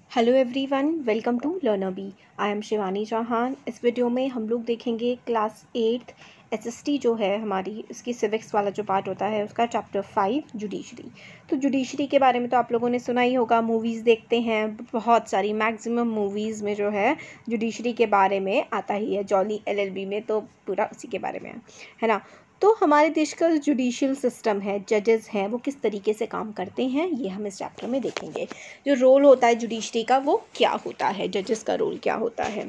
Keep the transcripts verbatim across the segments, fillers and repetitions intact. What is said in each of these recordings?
Hello everyone, welcome to learner B. I am Shivani Chauhan. इस video में हम लोग देखेंगे क्लास एट्थ एसएसटी जो है हमारी, इसकी सिविक्स वाला जो पार्ट होता है उसका चैप्टर फाइव जुडिशरी। तो जुडिशरी के बारे में तो आप लोगों ने सुना ही होगा, मूवीज़ देखते हैं बहुत सारी, मैक्सिमम मूवीज़ में जो है जुडिशरी के बारे में आता ही है। जॉली एलएलबी में तो पूरा उसी के बारे में है है ना। तो हमारे देश का जुडिशियल सिस्टम है, जजेस हैं, वो किस तरीके से काम करते हैं ये हम इस चैप्टर में देखेंगे। जो रोल होता है जुडिशरी का वो क्या होता है, जजेस का रोल क्या होता है।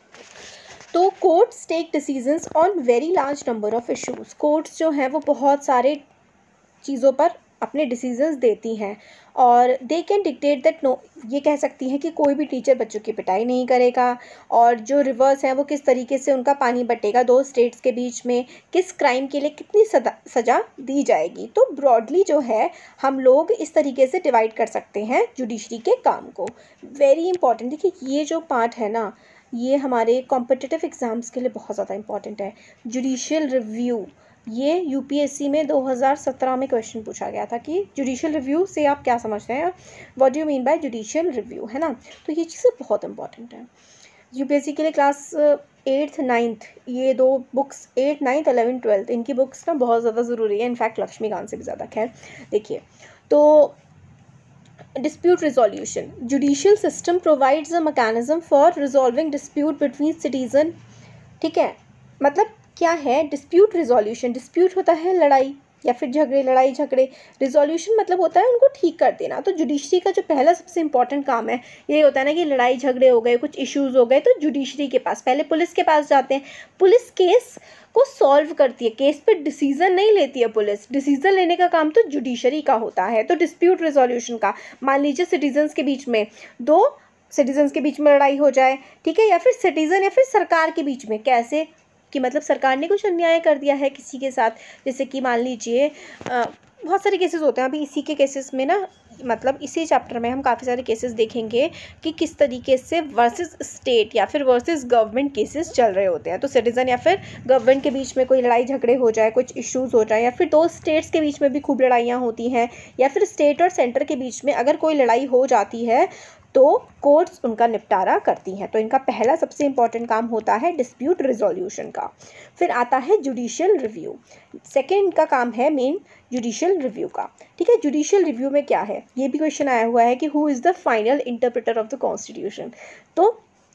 तो courts take decisions on very large number of issues. Courts जो हैं वो बहुत सारे चीज़ों पर अपने डिसीजंस देती हैं और they can dictate that no, ये कह सकती हैं कि कोई भी टीचर बच्चों की पिटाई नहीं करेगा, और जो रिवर्स हैं वो किस तरीके से उनका पानी बटेगा, दो स्टेट्स के बीच में किस क्राइम के लिए कितनी सजा दी जाएगी। तो ब्रॉडली जो है हम लोग इस तरीके से डिवाइड कर सकते हैं जुडिशरी के काम को। वेरी इंपॉर्टेंट, देखिए ये जो पार्ट है ना, ये हमारे कॉम्पिटिटिव एग्ज़ाम्स के लिए बहुत ज़्यादा इंपॉर्टेंट है। जुडिशियल रिव्यू, ये यूपीएससी में दो हज़ार सत्रह में क्वेश्चन पूछा गया था कि जुडिशियल रिव्यू से आप क्या समझते हैं, what do you mean by judicial review, है ना। तो ये चीज़ें बहुत इंपॉर्टेंट है यूपीएससी के लिए। क्लास एट्थ नाइन्थ, ये दो books, eight ninth eleven twelfth, इनकी बुक्स ना बहुत ज़्यादा ज़रूरी है, इनफैक्ट लक्ष्मीकांत से भी ज़्यादा। खैर देखिए, तो dispute resolution, judicial system provides a mechanism for resolving dispute between citizen. ठीक है, मतलब क्या है डिस्प्यूट रिजोल्यूशन? डिस्प्यूट होता है लड़ाई या फिर झगड़े, लड़ाई झगड़े। रिजोल्यूशन मतलब होता है उनको ठीक कर देना। तो जुडिशरी का जो पहला सबसे इंपॉर्टेंट काम है ये होता है ना कि लड़ाई झगड़े हो गए, कुछ इश्यूज हो गए, तो जुडिशरी के पास, पहले पुलिस के पास जाते हैं। पुलिस केस को सॉल्व करती है, केस पे डिसीजन नहीं लेती है पुलिस, डिसीजन लेने का काम तो जुडिशरी का होता है। तो डिस्प्यूट रिजोल्यूशन का, मान लीजिए सिटीजन्स के बीच में, दो सिटीजन्स के बीच में लड़ाई हो जाए, ठीक है, या फिर सिटीजन या फिर सरकार के बीच में, कैसे कि मतलब सरकार ने कुछ अन्याय कर दिया है किसी के साथ, जैसे कि मान लीजिए बहुत सारे केसेस होते हैं। अभी इसी के केसेस में ना, मतलब इसी चैप्टर में हम काफ़ी सारे केसेस देखेंगे कि किस तरीके से वर्सेस स्टेट या फिर वर्सेस गवर्नमेंट केसेस चल रहे होते हैं। तो सिटीजन या फिर गवर्नमेंट के बीच में कोई लड़ाई झगड़े हो जाए, कुछ इश्यूज हो जाए, या फिर दो स्टेट्स के बीच में भी खूब लड़ाइयाँ होती हैं, या फिर स्टेट और सेंटर के बीच में अगर कोई लड़ाई हो जाती है तो कोर्ट्स उनका निपटारा करती हैं। तो इनका पहला सबसे इंपॉर्टेंट काम होता है डिस्प्यूट रिजोल्यूशन का। फिर आता है जुडिशियल रिव्यू, सेकेंड इनका काम है मेन जुडिशियल रिव्यू का। ठीक है, जुडिशियल रिव्यू में क्या है, ये भी क्वेश्चन आया हुआ है कि who is the final interpreter of the constitution. तो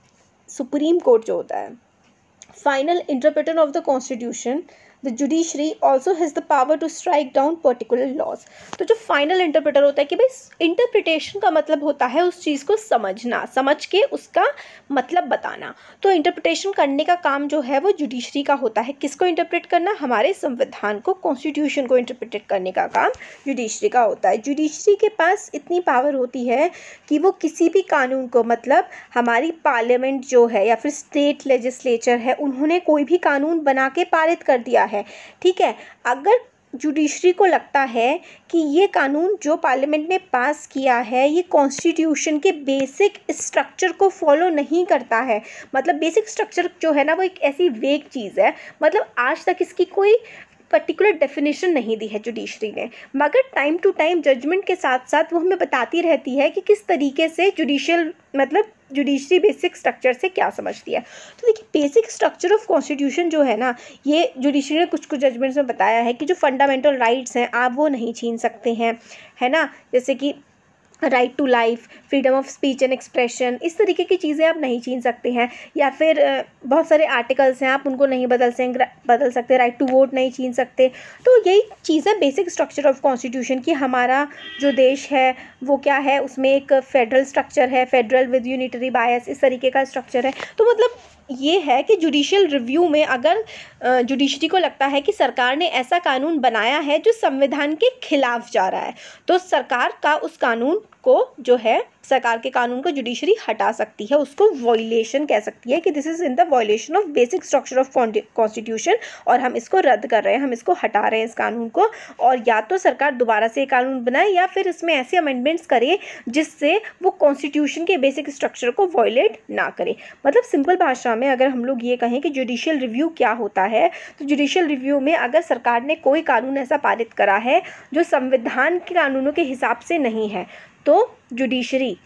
सुप्रीम कोर्ट जो होता है final interpreter of the constitution, the judiciary also has the power to strike down particular laws. तो जो फाइनल इंटरप्रेटर होता है कि भाई इंटरप्रिटेशन का मतलब होता है उस चीज़ को समझना, समझ के उसका मतलब बताना। तो इंटरप्रिटेशन करने का काम जो है वो जुडिशरी का होता है। किसको इंटरप्रेट करना? हमारे संविधान को, कॉन्स्टिट्यूशन को इंटरप्रेट करने का काम जुडिशरी का होता है। जुडिशरी के पास इतनी पावर होती है कि वो किसी भी कानून को, मतलब हमारी पार्लियामेंट जो है या फिर स्टेट लेजिस्लेचर है, उन्होंने कोई भी कानून बना के पारित कर दिया है, ठीक है, अगर जुडिशरी को लगता है कि ये कानून जो पार्लियामेंट ने पास किया है ये कॉन्स्टिट्यूशन के बेसिक स्ट्रक्चर को फॉलो नहीं करता है, मतलब बेसिक स्ट्रक्चर जो है ना वो एक ऐसी वेग चीज़ है, मतलब आज तक इसकी कोई पर्टिकुलर डेफिनेशन नहीं दी है जुडिशरी ने, मगर टाइम टू टाइम जजमेंट के साथ साथ वो हमें बताती रहती है कि किस तरीके से जुडिशियल, मतलब जुडिशरी बेसिक स्ट्रक्चर से क्या समझती है। तो देखिए, बेसिक स्ट्रक्चर ऑफ कॉन्स्टिट्यूशन जो है ना, ये जुडिशरी ने कुछ कुछ जजमेंट्स में बताया है कि जो फंडामेंटल राइट्स हैं आप वो नहीं छीन सकते हैं, है ना, जैसे कि right to life, freedom of speech and expression, इस तरीके की चीज़ें आप नहीं छीन सकते हैं। या फिर बहुत सारे आर्टिकल्स हैं आप उनको नहीं बदल से बदल सकते, राइट टू वोट नहीं छीन सकते। तो यही चीज़ है बेसिक स्ट्रक्चर ऑफ कॉन्स्टिट्यूशन कि हमारा जो देश है वो क्या है, उसमें एक फेडरल स्ट्रक्चर है, फेडरल विद यूनिटरी बायस, इस तरीके का स्ट्रक्चर है। तो मतलब ये है कि जुडिशियल रिव्यू में अगर जुडिशरी को लगता है कि सरकार ने ऐसा कानून बनाया है जो संविधान के खिलाफ जा रहा है, तो सरकार का उस कानून को जो है, सरकार के कानून को जुडिशरी हटा सकती है, उसको वॉयलेशन कह सकती है कि this is in the violation of basic structure of constitution, और हम इसको रद्द कर रहे हैं, हम इसको हटा रहे हैं इस कानून को। और या तो सरकार दोबारा से कानून बनाए या फिर इसमें ऐसे अमेंडमेंट्स करे जिससे वो कॉन्स्टिट्यूशन के बेसिक स्ट्रक्चर को वॉयलेट ना करे। मतलब सिंपल भाषा में अगर हम लोग ये कहें कि जुडिशियल रिव्यू क्या होता है, तो जुडिशियल रिव्यू में अगर सरकार ने कोई कानून ऐसा पारित करा है जो संविधान के कानूनों के हिसाब से नहीं है, तो जुडिशरी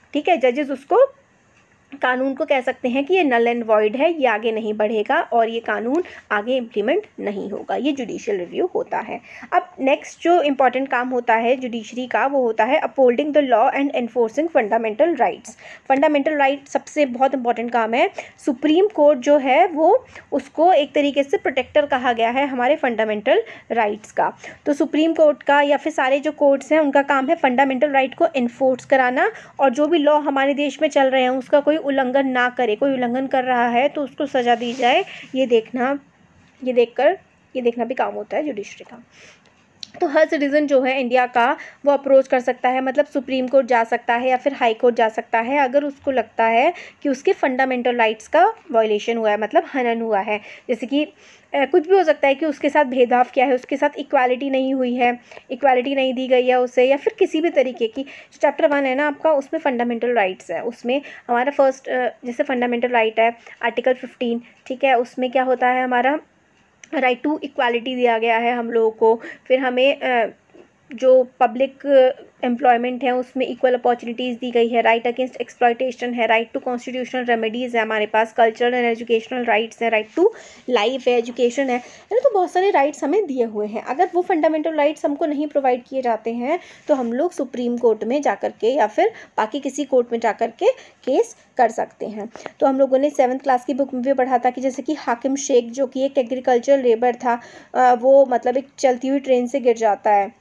ठीक है, जजेस उसको कानून को कह सकते हैं कि ये नल एंड वॉइड है, ये आगे नहीं बढ़ेगा और ये कानून आगे इम्प्लीमेंट नहीं होगा। ये जुडिशियल रिव्यू होता है। अब नेक्स्ट जो इम्पॉर्टेंट काम होता है जुडिशरी का वो होता है upholding the law and enforcing fundamental rights. Fundamental right सबसे बहुत इंपॉर्टेंट काम है। सुप्रीम कोर्ट जो है वो उसको एक तरीके से प्रोटेक्टर कहा गया है हमारे फंडामेंटल राइट्स का। तो सुप्रीम कोर्ट का या फिर सारे जो कोर्ट्स हैं उनका काम है फंडामेंटल राइट को इन्फोर्स कराना, और जो भी लॉ हमारे देश में चल रहे हैं उसका कोई उल्लंघन ना करे। कोई उल्लंघन कर रहा है तो उसको सज़ा दी जाए, ये देखना ये देखकर ये देखना भी काम होता है जुडिशरी का। तो हर सिटीज़न जो है इंडिया का वो अप्रोच कर सकता है, मतलब सुप्रीम कोर्ट जा सकता है या फिर हाई कोर्ट जा सकता है अगर उसको लगता है कि उसके फंडामेंटल राइट्स का वायलेशन हुआ है, मतलब हनन हुआ है। जैसे कि ए, कुछ भी हो सकता है कि उसके साथ भेदभाव किया है, उसके साथ इक्वालिटी नहीं हुई है, इक्वालिटी नहीं दी गई है उसे, या फिर किसी भी तरीके की। चैप्टर वन है ना आपका, उसमें फंडामेंटल राइट्स है। उसमें हमारा फर्स्ट जैसे फंडामेंटल राइट है आर्टिकल फिफ्टीन, ठीक है, उसमें क्या होता है हमारा राइट टू इक्वालिटी दिया गया है हम लोगों को। फिर हमें जो पब्लिक एम्प्लॉयमेंट है उसमें इक्वल अपॉर्चुनिटीज़ दी गई है। राइट अगेंस्ट एक्सप्लॉयटेशन है, राइट टू कॉन्स्टिट्यूशनल रेमेडीज़ है हमारे पास, कल्चरल एंड एजुकेशनल राइट्स हैं, राइट टू लाइफ है, एजुकेशन है ना। तो बहुत सारे राइट्स हमें दिए हुए हैं। अगर वो फंडामेंटल राइट्स हमको नहीं प्रोवाइड किए जाते हैं तो हम लोग सुप्रीम कोर्ट में जा कर के या फिर बाकी किसी कोर्ट में जा कर के केस कर सकते हैं। तो हम लोगों ने सेवन्थ क्लास की बुक में भी पढ़ा था कि जैसे कि हाकिम शेख जो कि एक एग्रीकल्चर लेबर था, वो मतलब एक चलती हुई ट्रेन से गिर जाता है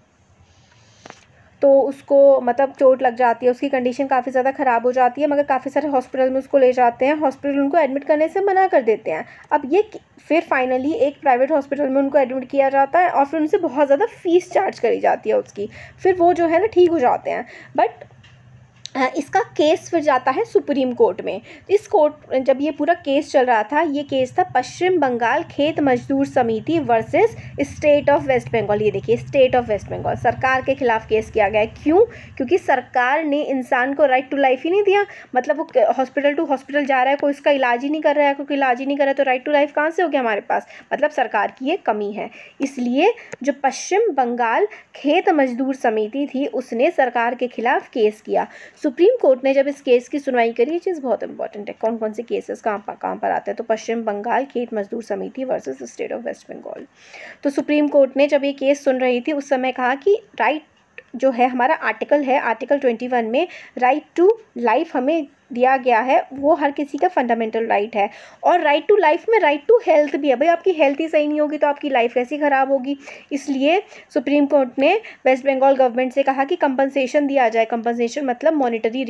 तो उसको मतलब चोट लग जाती है, उसकी कंडीशन काफ़ी ज़्यादा ख़राब हो जाती है, मगर काफ़ी सारे हॉस्पिटल में उसको ले जाते हैं, हॉस्पिटल उनको एडमिट करने से मना कर देते हैं। अब ये फिर फाइनली एक प्राइवेट हॉस्पिटल में उनको एडमिट किया जाता है और फिर उनसे बहुत ज़्यादा फ़ीस चार्ज करी जाती है उसकी, फिर वो जो है ना ठीक हो जाते हैं। बट इसका केस फिर जाता है सुप्रीम कोर्ट में। इस कोर्ट जब ये पूरा केस चल रहा था, ये केस था पश्चिम Bengal Khet Mazdoor Samiti versus state of West Bengal. ये देखिए स्टेट ऑफ वेस्ट बंगाल, सरकार के खिलाफ केस किया गया है। क्यों? क्योंकि सरकार ने इंसान को राइट टू लाइफ ही नहीं दिया। मतलब वो हॉस्पिटल टू हॉस्पिटल जा रहा है, कोई उसका इलाज ही नहीं कर रहा है, क्योंकि इलाज ही नहीं कर रहा है तो राइट टू लाइफ कहाँ से हो गया हमारे पास। मतलब सरकार की ये कमी है। इसलिए जो पश्चिम बंगाल खेत मजदूर समिति थी उसने सरकार के खिलाफ केस किया। सुप्रीम कोर्ट ने जब इस केस की सुनवाई करी, ये चीज़ बहुत इंपॉर्टेंट है, कौन कौन से केसेस कहाँ पर कहाँ पर आते हैं, तो पश्चिम Bengal Khet Mazdoor Samiti versus state of West Bengal. तो सुप्रीम कोर्ट ने जब ये केस सुन रही थी उस समय कहा कि राइट जो है हमारा आर्टिकल है, आर्टिकल ट्वेंटी वन में राइट टू लाइफ हमें दिया गया है, वो हर किसी का फंडामेंटल राइट है। और राइट टू लाइफ में राइट टू हेल्थ भी है। भाई आपकी हेल्थ ही सही नहीं होगी तो आपकी लाइफ कैसी ख़राब होगी। इसलिए सुप्रीम कोर्ट ने वेस्ट बंगाल गवर्नमेंट से कहा कि कंपनसेशन दिया जाए। कंपनसेशन मतलब मॉनिटरी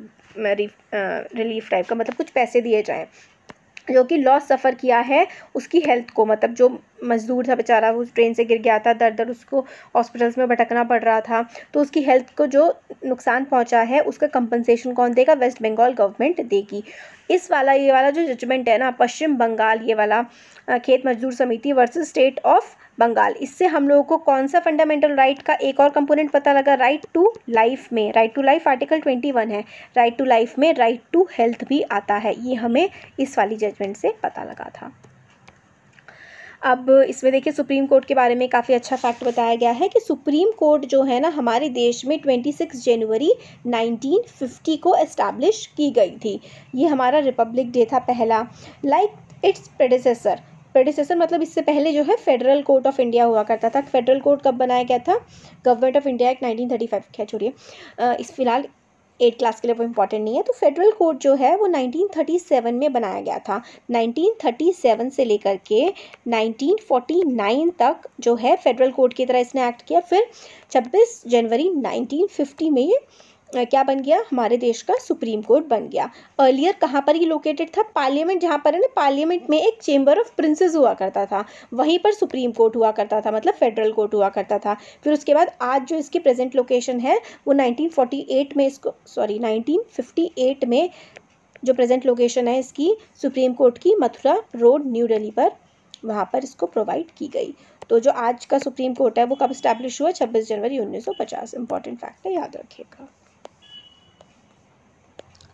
रिलीफ टाइप का, मतलब कुछ पैसे दिए जाएँ जो कि लॉस सफ़र किया है उसकी हेल्थ को। मतलब जो मज़दूर था बेचारा, वो ट्रेन से गिर गया था, दर दर उसको हॉस्पिटल्स में भटकना पड़ रहा था, तो उसकी हेल्थ को जो नुकसान पहुंचा है उसका कंपनसेशन कौन देगा? वेस्ट बंगाल गवर्नमेंट देगी। इस वाला ये वाला जो जजमेंट है ना, पश्चिम बंगाल ये वाला खेत Mazdoor Samiti versus state of Bengal, इससे हम लोगों को कौन सा फंडामेंटल राइट का एक और कंपोनेंट पता लगा? राइट टू लाइफ में, right to life article twenty one है, राइट टू लाइफ में राइट टू हेल्थ भी आता है। ये हमें इस वाली जजमेंट से पता लगा था। अब इसमें देखिए सुप्रीम कोर्ट के बारे में काफ़ी अच्छा फैक्ट बताया गया है कि सुप्रीम कोर्ट जो है ना हमारे देश में छब्बीस जनवरी नाइनटीन फिफ्टी को एस्टैब्लिश की गई थी। ये हमारा रिपब्लिक डे था पहला। लाइक इट्स प्रेडिसेसर, प्रेडिसेसर मतलब इससे पहले जो है फेडरल कोर्ट ऑफ इंडिया हुआ करता था। फेडरल कोर्ट कब बनाया गया था? Government of India act nineteen thirty five. क्या छोड़िए, इस फिलहाल एट क्लास के लिए वो इम्पॉर्टेंट नहीं है। तो फेडरल कोर्ट जो है वो नाइनटीन थर्टी सेवन में बनाया गया था। नाइनटीन थर्टी सेवन से लेकर के नाइनटीन फोर्टी नाइन तक जो है फेडरल कोर्ट की तरह इसने एक्ट किया। फिर छब्बीस जनवरी नाइनटीन फिफ्टी में ये क्या बन गया? हमारे देश का सुप्रीम कोर्ट बन गया। अर्लियर कहाँ पर ये लोकेटेड था? पार्लियामेंट, जहाँ पर है ना पार्लियामेंट में एक चेंबर ऑफ प्रिंसेस हुआ करता था, वहीं पर सुप्रीम कोर्ट हुआ करता था, मतलब फेडरल कोर्ट हुआ करता था। फिर उसके बाद आज जो इसकी प्रेजेंट लोकेशन है वो नाइनटीन फोर्टी एट में इसको सॉरी नाइनटीन फिफ्टी एट में जो प्रेजेंट लोकेशन है इसकी सुप्रीम कोर्ट की मथुरा रोड न्यू दिल्ली पर, वहाँ पर इसको प्रोवाइड की गई। तो जो आज का सुप्रीम कोर्ट है वो कब स्टैब्लिश हुआ? छब्बीस जनवरी उन्नीस सौ पचास। इंपॉर्टेंट फैक्ट है, याद रखिएगा।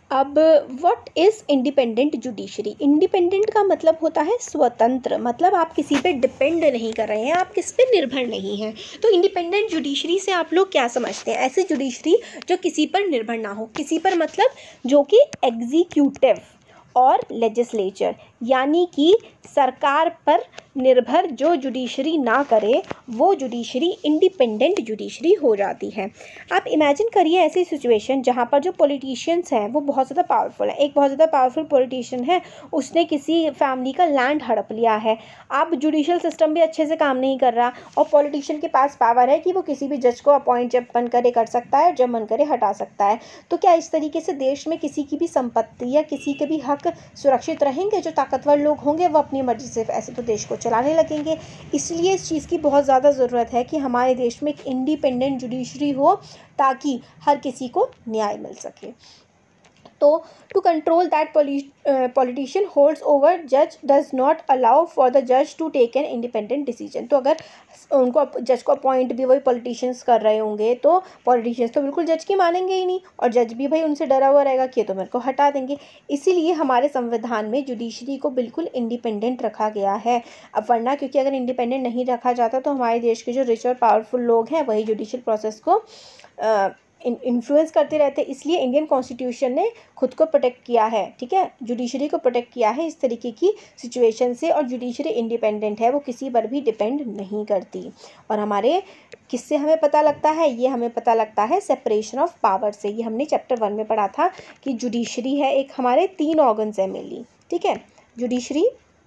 अब what is independent judiciary? Independent का मतलब होता है स्वतंत्र, मतलब आप किसी पे डिपेंड नहीं कर रहे हैं, आप किस पे निर्भर नहीं हैं। तो इंडिपेंडेंट जुडिशरी से आप लोग क्या समझते हैं? ऐसी जुडिशरी जो किसी पर निर्भर ना हो। किसी पर मतलब जो कि एग्जीक्यूटिव और लेजिस्लेचर, यानी कि सरकार पर निर्भर जो जुडिशरी ना करे वो जुडिशरी इंडिपेंडेंट जुडिशरी हो जाती है। आप इमेजिन करिए ऐसी सिचुएशन जहाँ पर जो पॉलिटिशियंस हैं वो बहुत ज़्यादा पावरफुल है। एक बहुत ज़्यादा पावरफुल पॉलिटिशियन है, उसने किसी फैमिली का लैंड हड़प लिया है। अब जुडिशियल सिस्टम भी अच्छे से काम नहीं कर रहा और पॉलिटिशियन के पास पावर है कि वो किसी भी जज को अपॉइंट जब मन करे कर सकता है, जब मन करे हटा सकता है। तो क्या इस तरीके से देश में किसी की भी संपत्ति या किसी के भी हक सुरक्षित रहेंगे? जो ताकतवर लोग होंगे वो अपनी मर्जी से ऐसे तो देश को चलाने लगेंगे। इसलिए इस चीज़ की बहुत ज़्यादा ज़रूरत है कि हमारे देश में एक इंडिपेंडेंट जुडिशरी हो ताकि हर किसी को न्याय मिल सके। तो to control that politician holds over जज does not allow for the जज to take an independent decision. तो अगर उनको जज को अपॉइंट भी वही पॉलिटिशियंस कर रहे होंगे तो पॉलिटिशियंस तो बिल्कुल जज की मानेंगे ही नहीं और जज भी भाई उनसे डरा हुआ रहेगा कि ये तो मेरे को हटा देंगे। इसीलिए हमारे संविधान में जुडिशरी को बिल्कुल इंडिपेंडेंट रखा गया है। अब वरना क्योंकि अगर इंडिपेंडेंट नहीं रखा जाता तो हमारे देश के जो रिच और पावरफुल लोग हैं वही जुडिशल प्रोसेस को आ, इन्फ्लुएंस करते रहते। इसलिए इंडियन कॉन्स्टिट्यूशन ने खुद को प्रोटेक्ट किया है, ठीक है, जुडिशरी को प्रोटेक्ट किया है इस तरीके की सिचुएशन से। और जुडिशरी इंडिपेंडेंट है, वो किसी पर भी डिपेंड नहीं करती। और हमारे किससे हमें पता लगता है? ये हमें पता लगता है सेपरेशन ऑफ पावर से। ये हमने चैप्टर वन में पढ़ा था कि जुडिशरी है एक, हमारे तीन ऑर्गन्स हैं मेनली, ठीक है, जुडिशरी,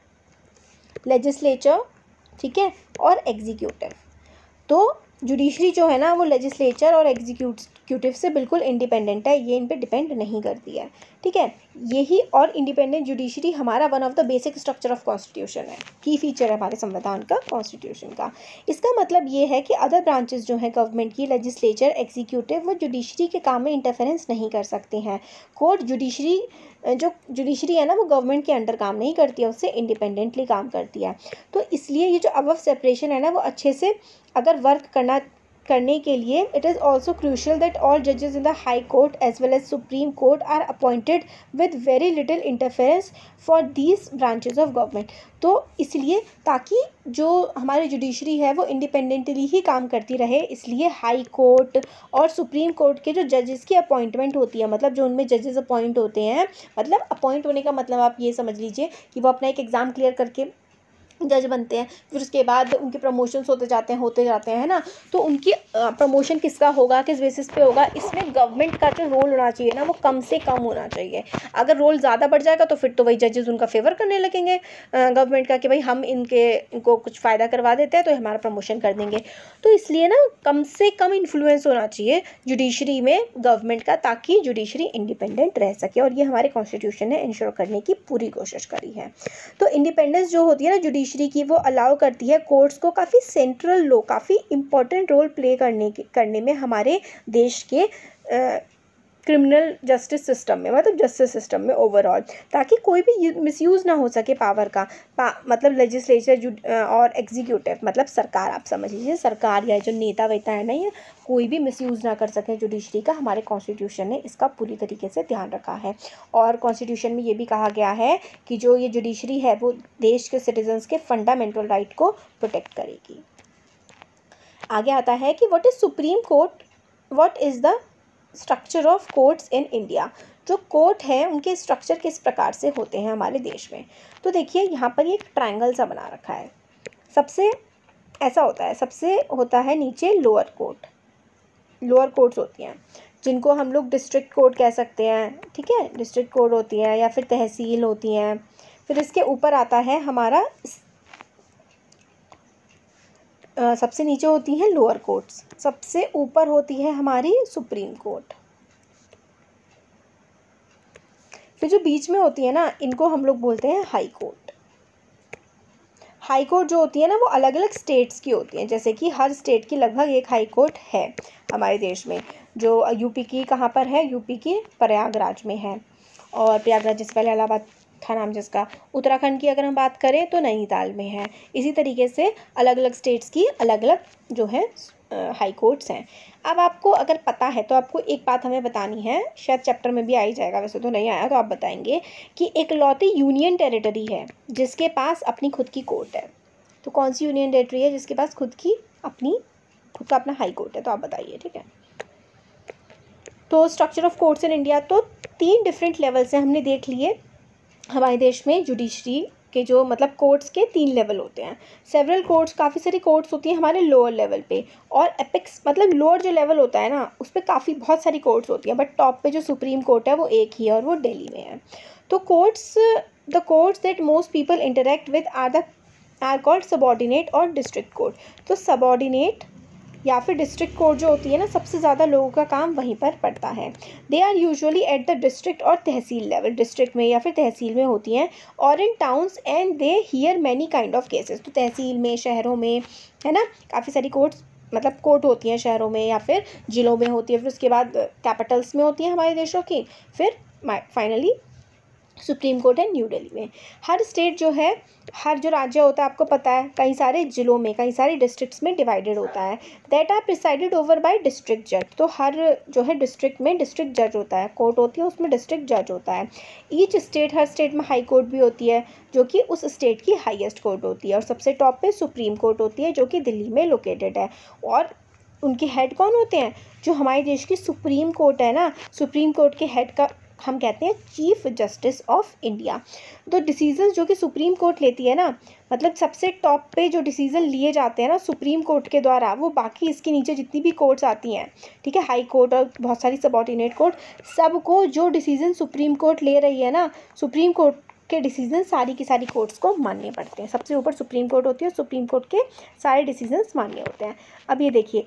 लेजिस्लेचर, ठीक है, और एग्जीक्यूटिव। तो जुडिशरी जो है ना वो लेजिस्लेचर और एग्जीक्यूटिव से बिल्कुल इंडिपेंडेंट है, ये इन पे डिपेंड नहीं करती है, ठीक है। यही और इंडिपेंडेंट जुडिशरी हमारा one of the basic structure of constitution है, की फीचर है हमारे संविधान का, कॉन्स्टिट्यूशन का। इसका मतलब ये है कि अदर ब्रांचेस जो हैं गवर्नमेंट की, लेजिस्लेचर, एग्जीक्यूटिव, वो जुडिशरी के काम में इंटरफेरेंस नहीं कर सकते हैं। कोर्ट जुडिशरी जो जुडिशरी है ना वो गवर्नमेंट के अंडर काम नहीं करती है, उससे इंडिपेंडेंटली काम करती है। तो इसलिए ये जो अबव सेपरेशन है ना वो अच्छे से अगर वर्क करना करने के लिए it is also crucial that all जजेस in the high court as well as supreme court are appointed with very little interference for these branches of government. तो इसलिए ताकि जो हमारी जुडिशरी है वो इंडिपेंडेंटली ही काम करती रहे, इसलिए हाई कोर्ट और सुप्रीम कोर्ट के जो जजेस की अपॉइंटमेंट होती है, मतलब जो उनमें जजेस अपॉइंट होते हैं, मतलब अपॉइंट होने का मतलब आप ये समझ लीजिए कि वो अपना एक एग्ज़ाम क्लियर करके जज बनते हैं, फिर उसके बाद उनके प्रमोशंस होते जाते हैं होते जाते हैं है ना। तो उनकी प्रमोशन किसका होगा, किस बेसिस पे होगा, इसमें गवर्नमेंट का जो रोल होना चाहिए ना वो कम से कम होना चाहिए। अगर रोल ज़्यादा बढ़ जाएगा तो फिर तो वही जजेस उनका फेवर करने लगेंगे गवर्नमेंट का कि भाई हम इनके इनको कुछ फ़ायदा करवा देते हैं तो हमारा प्रमोशन कर देंगे। तो इसलिए ना कम से कम इन्फ्लुएंस होना चाहिए जुडिशरी में गवर्नमेंट का, ताकि जुडिशरी इंडिपेंडेंट रह सके। और ये हमारे कॉन्स्टिट्यूशन ने इंश्योर करने की पूरी कोशिश करी है। तो इंडिपेंडेंस जो होती है ना जुडिशरी की, वो अलाउ करती है कोर्ट्स को काफ़ी सेंट्रल लो काफ़ी इंपॉर्टेंट रोल प्ले करने के करने में हमारे देश के क्रिमिनल जस्टिस सिस्टम में, मतलब जस्टिस सिस्टम में ओवरऑल, ताकि कोई भी मिसयूज़ ना हो सके पावर का। पा, मतलब लेजिस्लेचर और एग्जीक्यूटिव मतलब सरकार, आप समझ लीजिए सरकार या जो नेता वेता है ना, ये कोई भी मिसयूज़ ना कर सके जुडिशरी का। हमारे कॉन्स्टिट्यूशन ने इसका पूरी तरीके से ध्यान रखा है। और कॉन्स्टिट्यूशन में ये भी कहा गया है कि जो ये जुडिशरी है वो देश के सिटीजन्स के फंडामेंटल राइट को प्रोटेक्ट करेगी। आगे आता है कि what is supreme court, what is the structure of courts in India. जो कोर्ट हैं उनके स्ट्रक्चर किस प्रकार से होते हैं हमारे देश में। तो देखिए यहाँ पर एक ट्रायंगल सा बना रखा है। सबसे ऐसा होता है, सबसे होता है नीचे लोअर कोर्ट, लोअर कोर्ट्स होती हैं जिनको हम लोग डिस्ट्रिक्ट कोर्ट कह सकते हैं, ठीक है, डिस्ट्रिक्ट कोर्ट होती हैं या फिर तहसील होती हैं। फिर इसके ऊपर आता है हमारा Uh, सबसे नीचे होती हैं लोअर कोर्ट्स, सबसे ऊपर होती है हमारी सुप्रीम कोर्ट। फिर जो बीच में होती है ना इनको हम लोग बोलते हैं हाई कोर्ट। हाई कोर्ट जो होती है ना वो अलग अलग स्टेट्स की होती हैं, जैसे कि हर स्टेट की लगभग एक हाई कोर्ट है हमारे देश में। जो यूपी की कहाँ पर है, यूपी की प्रयागराज में है, और प्रयागराज जिस पहले इलाहाबाद था नाम जिसका। उत्तराखंड की अगर हम बात करें तो नैनीताल में है। इसी तरीके से अलग अलग स्टेट्स की अलग अलग जो है हाई कोर्ट्स हैं। अब आपको अगर पता है तो आपको एक बात हमें बतानी है, शायद चैप्टर में भी आ ही जाएगा, वैसे तो नहीं आया तो आप बताएंगे कि एक लौती यूनियन टेरिटरी है जिसके पास अपनी खुद की कोर्ट है। तो कौन सी यूनियन टेरिटरी है जिसके पास खुद की अपनी खुद का अपना हाई कोर्ट है, तो आप बताइए। ठीक है, तो structure of courts in India, तो तीन डिफरेंट लेवल से हमने देख लिए हमारे देश में जुडिशरी के, जो मतलब कोर्ट्स के तीन लेवल होते हैं। सेवरल कोर्ट्स, काफ़ी सारी कोर्ट्स होती हैं हमारे लोअर लेवल पे, और एपिक्स मतलब लोअर जो लेवल होता है ना उस पर काफ़ी बहुत सारी कोर्ट्स होती हैं, बट टॉप पे जो सुप्रीम कोर्ट है वो एक ही है और वो दिल्ली में है। तो courts, the courts that most people interact with are the are called subordinate और डिस्ट्रिक्ट कोर्ट। तो सबॉर्डिनेट या फिर डिस्ट्रिक्ट कोर्ट जो होती है ना, सबसे ज़्यादा लोगों का काम वहीं पर पड़ता है। They are usually at the district और तहसील लेवल, डिस्ट्रिक्ट में या फिर तहसील में होती हैं, और in towns and they hear many kind of cases. तो तहसील में, शहरों में, है ना, काफ़ी सारी कोर्ट्स मतलब कोर्ट होती हैं शहरों में या फिर ज़िलों में होती है, फिर उसके बाद कैपिटल्स में होती हैं हमारे देशों की, फिर फाइनली सुप्रीम कोर्ट है न्यू दिल्ली में। हर स्टेट जो है, हर जो राज्य होता है आपको पता है, कई सारे ज़िलों में, कई सारे डिस्ट्रिक्ट्स में डिवाइडेड होता है। That are presided over by district जज। तो हर जो है डिस्ट्रिक्ट में डिस्ट्रिक्ट जज होता है, कोर्ट होती है उसमें डिस्ट्रिक्ट जज होता है। ईच स्टेट, हर स्टेट में हाई कोर्ट भी होती है जो कि उस स्टेट की हाईएस्ट कोर्ट होती है, और सबसे टॉप पे सुप्रीम कोर्ट होती है जो कि दिल्ली में लोकेटेड है। और उनके हेड कौन होते हैं? जो हमारे देश की सुप्रीम कोर्ट है ना, सुप्रीम कोर्ट के हेड का हम कहते हैं चीफ जस्टिस ऑफ इंडिया। तो डिसीजंस जो कि सुप्रीम कोर्ट लेती है ना, मतलब सबसे टॉप पे जो डिसीजन लिए जाते हैं ना सुप्रीम कोर्ट के द्वारा, वो बाकी इसके नीचे जितनी भी कोर्ट्स आती हैं, ठीक है, हाई कोर्ट और बहुत सारी सबऑर्डिनेट कोर्ट, सबको जो डिसीजन सुप्रीम कोर्ट ले रही है ना, सुप्रीम कोर्ट के डिसीजन सारी की सारी कोर्ट्स को मानने पड़ते हैं। सबसे ऊपर सुप्रीम कोर्ट होती है, सुप्रीम कोर्ट के सारे डिसीजंस मानने होते हैं। अब ये देखिए,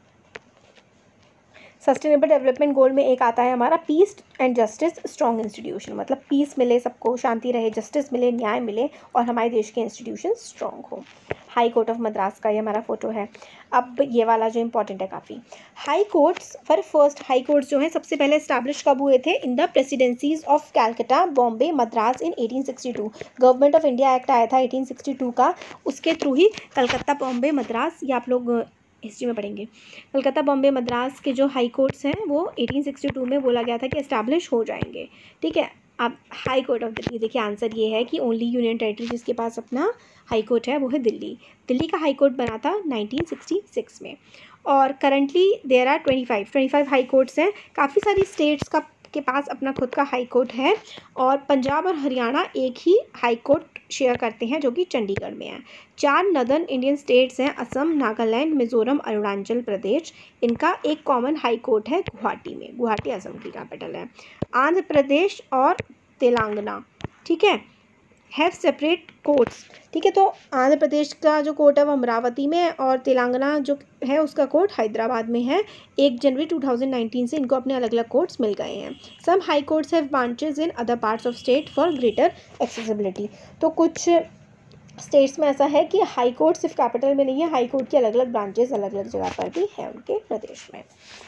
सस्टेनेबल डेवलपमेंट गोल में एक आता है हमारा peace and justice strong institution, मतलब पीस मिले, सबको शांति रहे, जस्टिस मिले, न्याय मिले, और हमारे देश के इंस्टीट्यूशन स्ट्रॉन्ग हो। हाई कोर्ट ऑफ मद्रास का ये हमारा फोटो है। अब ये वाला जो इंपॉर्टेंट है काफ़ी, high courts for first high courts जो हैं सबसे पहले इस्टेब्लिश कब हुए थे? In the presidencies of Calcutta, Bombay, Madras in eighteen sixty two. Government of India act आया था एटीन सिक्सटी टू का, उसके थ्रू ही कलकत्ता, बॉम्बे, मद्रास, ये आप लोग हिस्ट्री में पढ़ेंगे, कलकत्ता, बॉम्बे, मद्रास के जो हाई कोर्ट्स हैं वो एटीन सिक्सटी टू में बोला गया था कि एस्टैब्लिश हो जाएंगे। ठीक है, अब हाई कोर्ट ऑफ दिल्ली, देखिए आंसर ये है कि ओनली यूनियन टेरिटरी जिसके पास अपना हाई कोर्ट है वो है दिल्ली। दिल्ली का हाई कोर्ट बना था नाइनटीन सिक्सटी सिक्स में, और currently there are twenty five twenty five high courts हैं। काफ़ी सारी स्टेट्स का के पास अपना खुद का हाई कोर्ट है, और पंजाब और हरियाणा एक ही हाई कोर्ट शेयर करते हैं जो कि चंडीगढ़ में है। चार नदर्न इंडियन स्टेट्स हैं, असम, नागालैंड, मिजोरम, अरुणाचल प्रदेश, इनका एक कॉमन हाई कोर्ट है गुवाहाटी में। गुवाहाटी असम की कैपिटल है। आंध्र प्रदेश और तेलंगाना, ठीक है, हैव सेपरेट कोर्ट्स। ठीक है, तो आंध्र प्रदेश का जो कोर्ट है वो अमरावती में है, और तेलंगाना जो है उसका कोर्ट हैदराबाद में है। एक जनवरी टू थाउजेंड नाइनटीन से इनको अपने अलग अलग कोर्ट्स मिल गए हैं। Some high courts have branches in other parts of state for greater accessibility. तो कुछ स्टेट्स में ऐसा है कि हाई कोर्ट सिर्फ कैपिटल में नहीं है, हाई कोर्ट की अलग अलग ब्रांचेस अलग अलग जगह पर भी है उनके प्रदेश में।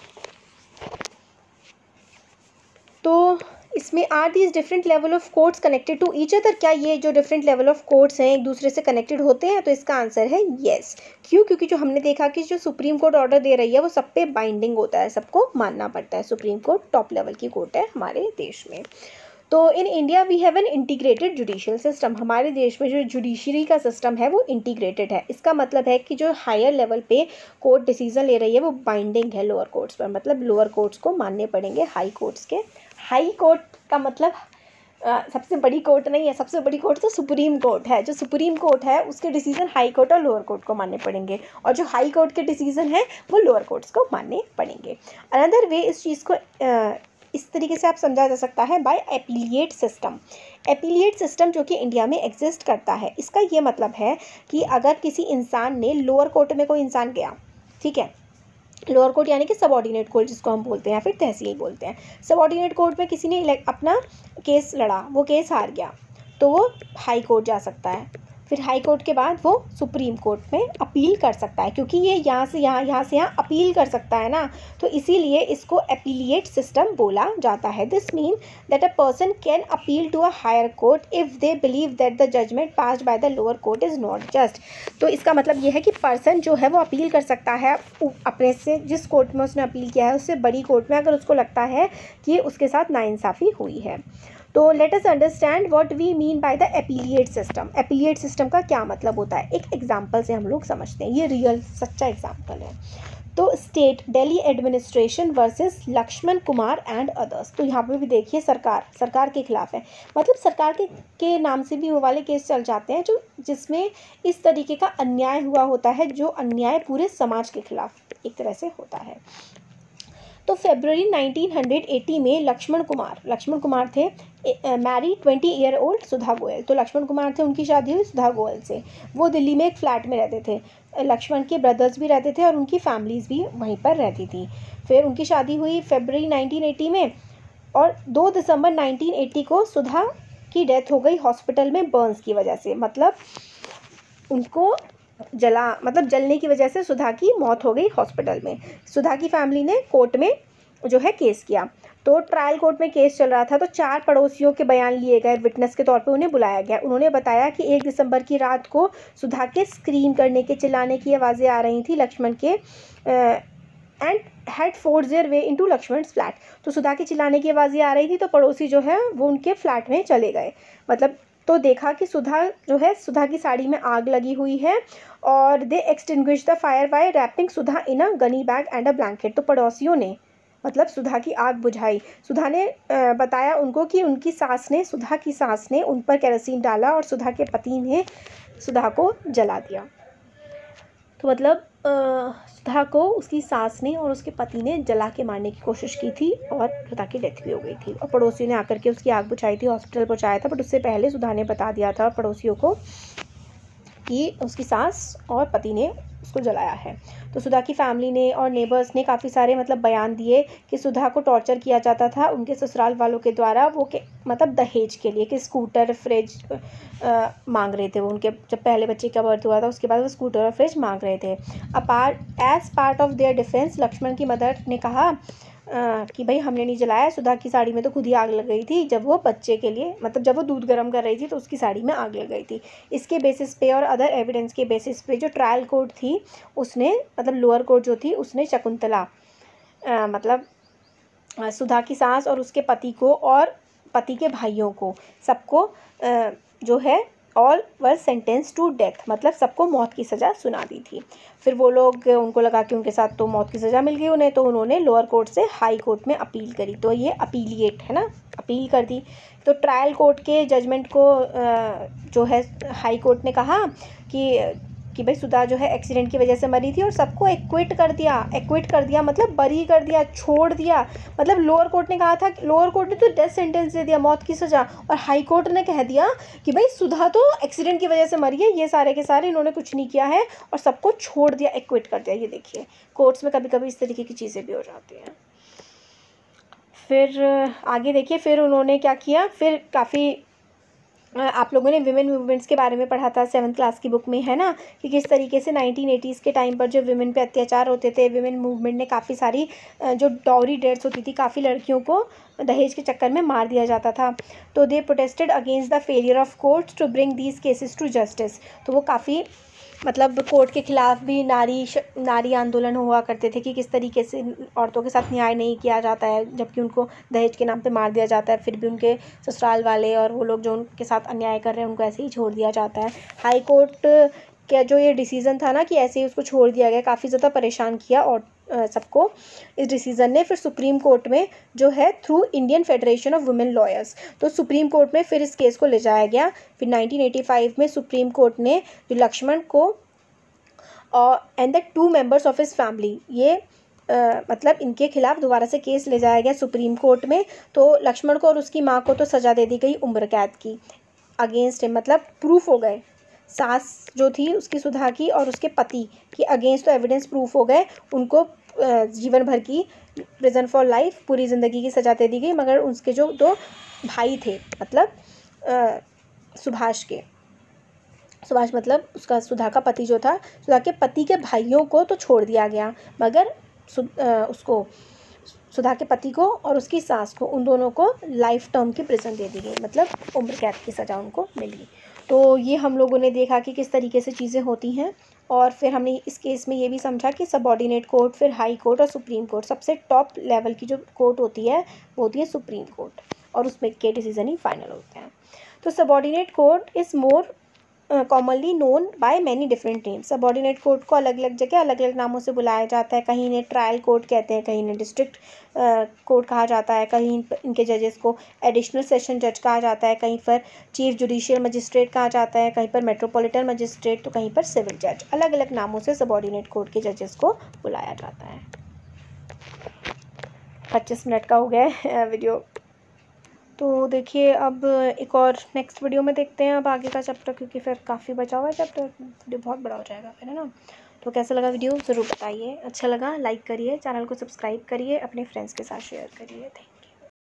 तो इसमें are these different level of courts connected to each other? क्या ये जो डिफरेंट लेवल ऑफ कोर्ट्स हैं एक दूसरे से कनेक्टेड होते हैं? तो इसका आंसर है येस। क्यों? क्योंकि जो हमने देखा कि जो सुप्रीम कोर्ट ऑर्डर दे रही है वो सब पे बाइंडिंग होता है, सबको मानना पड़ता है। सुप्रीम कोर्ट टॉप लेवल की कोर्ट है हमारे देश में। तो in India we have an integrated judicial system. हमारे देश में जो जुडिशरी का सिस्टम है वो इंटीग्रेटेड है। इसका मतलब है कि जो हायर लेवल पे कोर्ट डिसीजन ले रही है वो बाइंडिंग है लोअर कोर्ट्स पर, मतलब लोअर कोर्ट्स को मानने पड़ेंगे हाई कोर्ट्स के। हाई कोर्ट का मतलब आ, सबसे बड़ी कोर्ट नहीं है, सबसे बड़ी कोर्ट तो सुप्रीम कोर्ट है। जो सुप्रीम कोर्ट है उसके डिसीजन हाई कोर्ट और लोअर कोर्ट को मानने पड़ेंगे, और जो हाई कोर्ट के डिसीजन है वो लोअर कोर्ट्स को मानने पड़ेंगे। अनदर वे इस चीज़ को आ, इस तरीके से आप समझा जा सकता है by appellate system. Appellate system जो कि इंडिया में एग्जिस्ट करता है, इसका ये मतलब है कि अगर किसी इंसान ने लोअर कोर्ट में, कोई इंसान गया, ठीक है, लोअर कोर्ट यानी कि सबऑर्डिनेट कोर्ट जिसको हम बोलते हैं या फिर तहसील बोलते हैं, सबऑर्डिनेट कोर्ट में किसी ने अपना केस लड़ा, वो केस हार गया, तो वो हाई कोर्ट जा सकता है। फिर हाई कोर्ट के बाद वो सुप्रीम कोर्ट में अपील कर सकता है, क्योंकि ये यहाँ से यहाँ यहाँ से यहाँ अपील कर सकता है ना, तो इसीलिए इसको अपीलिएट सिस्टम बोला जाता है। This mean that a person can appeal to a higher court if they believe that the judgement passed by the lower court is not just. तो इसका मतलब ये है कि पर्सन जो है वो अपील कर सकता है अपने से, जिस कोर्ट में उसने अपील किया है उससे बड़ी कोर्ट में, अगर उसको लगता है कि उसके साथ नाइंसाफ़ी हुई है। तो let us understand what we mean by the appellate system. Appellate system का क्या मतलब होता है, एक एग्जांपल से हम लोग समझते हैं, ये रियल सच्चा एग्जांपल है। तो state Delhi administration versus Laxman Kumar and others. तो यहाँ पे भी देखिए सरकार सरकार के खिलाफ है, मतलब सरकार के के नाम से भी वो वाले केस चल जाते हैं जो जिसमें इस तरीके का अन्याय हुआ होता है, जो अन्याय पूरे समाज के खिलाफ एक तरह से होता है। तो फरवरी नाइनटीन एटी में लक्ष्मण कुमार लक्ष्मण कुमार थे married twenty year old Sudha Goel. तो लक्ष्मण कुमार थे, उनकी शादी हुई सुधा गोयल से। वो दिल्ली में एक फ्लैट में रहते थे, लक्ष्मण के ब्रदर्स भी रहते थे और उनकी फैमिलीज़ भी वहीं पर रहती थी। फिर उनकी शादी हुई फरवरी नाइनटीन एटी में, और दो दिसंबर नाइनटीन एटी को सुधा की डेथ हो गई हॉस्पिटल में बर्न्स की वजह से, मतलब उनको जला मतलब जलने की वजह से सुधा की मौत हो गई हॉस्पिटल में। सुधा की फैमिली ने कोर्ट में जो है केस किया। तो ट्रायल कोर्ट में केस चल रहा था, तो चार पड़ोसियों के बयान लिए गए, विटनेस के तौर पे उन्हें बुलाया गया। उन्होंने बताया कि एक दिसंबर की रात को सुधा के स्क्रीम करने के, चिल्लाने की आवाज़ें आ रही थी लक्ष्मण के and had forced their way into Laxman's flat. तो सुधा की चिल्लाने की आवाज़ें आ रही थी, तो पड़ोसी जो है वो उनके फ्लैट में चले गए, मतलब तो देखा कि सुधा जो है सुधा की साड़ी में आग लगी हुई है, और they extinguish the fire by wrapping Sudha in a gunny bag and a blanket. तो पड़ोसियों ने मतलब सुधा की आग बुझाई। सुधा ने बताया उनको कि उनकी सास ने सुधा की सास ने उन पर केरोसिन डाला और सुधा के पति ने सुधा को जला दिया। तो मतलब सुधा को उसकी सास ने और उसके पति ने जला के मारने की कोशिश की थी, और सुधा की डेथ भी हो गई थी, और पड़ोसियों ने आकर के उसकी आग बुझाई थी, हॉस्पिटल पहुंचाया था। बट उससे पहले सुधा ने बता दिया था पड़ोसियों को कि उसकी सास और पति ने उसको जलाया है। तो सुधा की फैमिली ने और नेबर्स ने काफ़ी सारे मतलब बयान दिए कि सुधा को टॉर्चर किया जाता था उनके ससुराल वालों के द्वारा, वो के मतलब दहेज के लिए, कि स्कूटर फ्रिज आ, मांग रहे थे वो। उनके जब पहले बच्चे का बर्थ हुआ था उसके बाद वो स्कूटर और फ्रिज मांग रहे थे। Apart as part of their defence, Laxman की मदर ने कहा आ, कि भाई हमने नहीं जलाया, सुधा की साड़ी में तो खुद ही आग लग गई थी जब वो बच्चे के लिए मतलब जब वो दूध गर्म कर रही थी तो उसकी साड़ी में आग लग गई थी। इसके बेसिस पे और अदर एविडेंस के बेसिस पे जो ट्रायल कोर्ट थी उसने मतलब लोअर कोर्ट जो थी उसने शकुंतला आ, मतलब आ, सुधा की सास और उसके पति को और पति के भाइयों को सबको जो है all were sentence to death, मतलब सबको मौत की सज़ा सुना दी थी। फिर वो लोग उनको लगा कि उनके साथ तो मौत की सज़ा मिल गई उन्हें, तो उन्होंने लोअर कोर्ट से हाई कोर्ट में अपील करी। तो ये अपीलिएट है ना, अपील कर दी। तो ट्रायल कोर्ट के जजमेंट को जो है हाई कोर्ट ने कहा कि कि भाई सुधा जो है एक्सीडेंट की वजह से मरी थी, और सबको एक्विट कर दिया। एक्विट कर दिया मतलब बरी कर दिया, छोड़ दिया। मतलब लोअर कोर्ट ने कहा था, लोअर कोर्ट ने तो डेथ सेंटेंस दे दिया, मौत की सज़ा, और हाई कोर्ट ने कह दिया कि भाई सुधा तो एक्सीडेंट की वजह से मरी है, ये सारे के सारे इन्होंने कुछ नहीं किया है, और सबको छोड़ दिया, एक्विट कर दिया। ये देखिए कोर्ट्स में कभी कभी इस तरीके की चीज़ें भी हो जाती हैं। फिर आगे देखिए, फिर उन्होंने क्या किया, फिर काफ़ी आप लोगों ने विमेन मूवमेंट्स के बारे में पढ़ा था सेवन्थ क्लास की बुक में, है ना, कि किस तरीके से नाइनटीन एटीज़ के टाइम पर जो विमेन पे अत्याचार होते थे, विमेन मूवमेंट ने काफ़ी सारी जो डॉरी डेट्स होती थी, काफ़ी लड़कियों को दहेज के चक्कर में मार दिया जाता था। तो they protested against the failure of courts to bring these cases to justice. तो वो काफ़ी मतलब कोर्ट के खिलाफ भी नारी नारी आंदोलन हुआ करते थे कि किस तरीके से औरतों के साथ न्याय नहीं किया जाता है, जबकि उनको दहेज के नाम पे मार दिया जाता है, फिर भी उनके ससुराल वाले और वो लोग जो उनके साथ अन्याय कर रहे हैं उनको ऐसे ही छोड़ दिया जाता है। हाई कोर्ट का जो ये डिसीज़न था ना कि ऐसे ही उसको छोड़ दिया गया, काफ़ी ज़्यादा परेशान किया और सबको इस डिसीज़न ने। फिर सुप्रीम कोर्ट में जो है through Indian federation of women lawyers, तो सुप्रीम कोर्ट में फिर इस केस को ले जाया गया। फिर नाइनटीन एटी फाइव में सुप्रीम कोर्ट ने जो लक्ष्मण को और and the two members of his family, ये Uh, मतलब इनके खिलाफ दोबारा से केस ले जाया गया सुप्रीम कोर्ट में। तो लक्ष्मण को और उसकी माँ को तो सज़ा दे दी गई उम्र कैद की अगेंस्ट है, मतलब प्रूफ हो गए, सास जो थी उसकी सुधा की और उसके पति की अगेंस्ट तो एविडेंस प्रूफ हो गए, उनको जीवन भर की प्रिजन फॉर लाइफ, पूरी ज़िंदगी की सज़ा दे दी गई। मगर उसके जो दो भाई थे मतलब सुभाष के, सुभाष मतलब उसका सुधा का पति जो था, सुधा के पति के भाइयों को तो छोड़ दिया गया, मगर उसको सुधा के पति को और उसकी सास को, उन दोनों को लाइफ टर्म की प्रिजन दे दी गई, मतलब उम्र कैद की सज़ा उनको मिली। तो ये हम लोगों ने देखा कि किस तरीके से चीज़ें होती हैं। और फिर हमने इस केस में ये भी समझा कि सबऑर्डिनेट कोर्ट, फिर हाई कोर्ट और सुप्रीम कोर्ट, सबसे टॉप लेवल की जो कोर्ट होती है वो होती है सुप्रीम कोर्ट, और उसमें के डिसीजन ही फाइनल होते हैं। तो subordinate court is more commonly known by many different names. Subordinate court को अलग अलग जगह अलग अलग नामों से बुलाया जाता है। कहीं इन्हें ट्रायल कोर्ट कहते हैं, कहीं इन्हें डिस्ट्रिक्ट कोर्ट कहा जाता है, कहीं इनके जजेस को एडिशनल सेशन जज कहा जाता है, कहीं पर चीफ जुडिशियल मजिस्ट्रेट कहा जाता है, कहीं पर मेट्रोपॉलिटन मजिस्ट्रेट, तो कहीं पर सिविल जज। अलग अलग नामों से सबऑर्डिनेट कोर्ट के जजेस को बुलाया जाता है। पच्चीस मिनट का हो गया है वीडियो। तो देखिए अब एक और नेक्स्ट वीडियो में देखते हैं अब आगे का चैप्टर, क्योंकि फिर काफ़ी बचा हुआ है चैप्टर, वीडियो बहुत बड़ा हो जाएगा फिर, है ना। तो कैसा लगा वीडियो ज़रूर बताइए, अच्छा लगा लाइक करिए, चैनल को सब्सक्राइब करिए, अपने फ्रेंड्स के साथ शेयर करिए। Thank you.